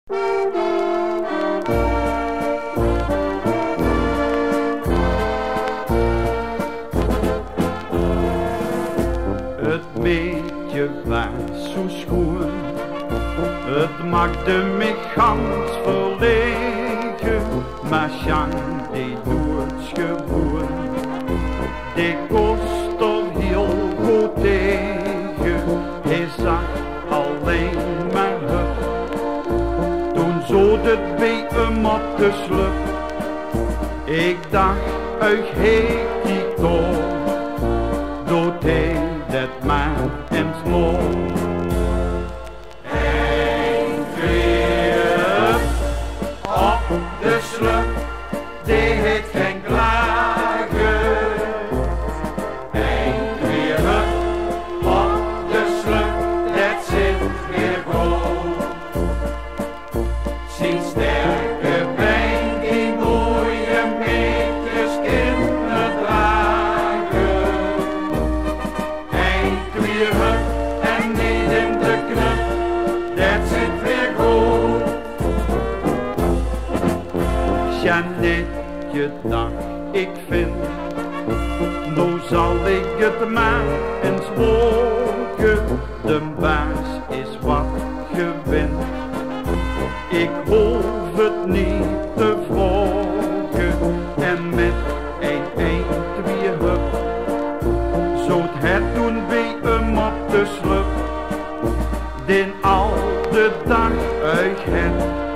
Het beetje was zo schoon, het maakte me gans verlegen, maar Zang die doet gewoon, die kost er heel goed tegen, hij zag alleen maar hup. Toen zoot het bij hem op de slup, ik dacht, uit heet die toch, doet hij dat maar en smol. Ein Twie Hup op de slup, die heeft geen klagen. Ein Twie Hup op de slup, dat zit weer goed. Zien sterke been die mooie meetjes kunnen dragen. Ein Twie Hup en niet in de knup, dat zit weer goed. Jeannetje dacht, ik vind, nou zal ik het maar eens wogen. De baas is wat gewend, ik hoef het niet te volgen. En met een Twie Hup, zo't het toen bij hem op de slup, den al de dag uit het